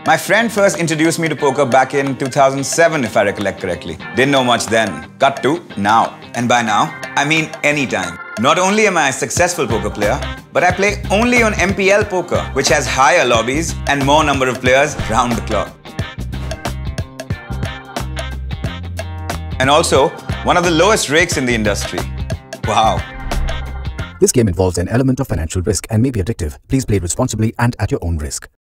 My friend first introduced me to poker back in 2007, if I recollect correctly. Didn't know much then. Cut to now. And by now, I mean anytime. Not only am I a successful poker player, but I play only on MPL Poker, which has higher lobbies and more number of players round the clock. And also, one of the lowest rakes in the industry. Wow. This game involves an element of financial risk and may be addictive. Please play responsibly and at your own risk.